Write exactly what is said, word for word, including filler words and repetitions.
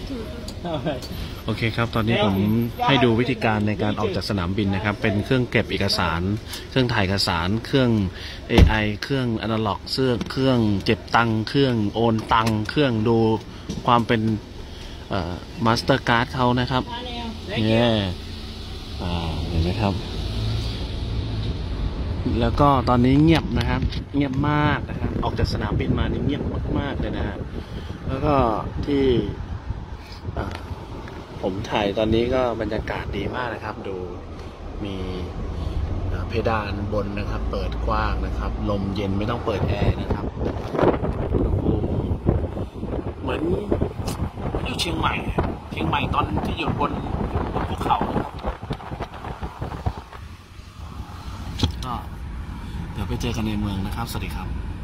โอเคครับตอนนี้ผมให้ดูวิธีการในการออกจากสนามบินนะครับเป็นเครื่องเก็บเอกสารเครื่องถ่ายเอกสารเครื่อง เอ ไอ เครื่องอนาล็อกเครื่องเครื่องเก็บตังค์เครื่องโอนตังค์เครื่องดูความเป็นมาสเตอร์การ์ดเขานะครับเนี่ยเห็นไหมครับแล้วก็ตอนนี้เงียบนะครับเงียบมากนะครับออกจากสนามบินมานี่เงียบมากๆเลยนะฮะแล้วก็ที่ผมถ่ายตอนนี้ก็บรรยากาศดีมากนะครับดูมีเพดานบนนะครับเปิดกว้างนะครับลมเย็นไม่ต้องเปิดแอร์นะครับเหมือนอยู่เชียงใหม่เชียงใหม่ตอนที่อยู่บนบนภูเขาก็เดี๋ยวไปเจอกันในเมืองนะครับสวัสดีครับ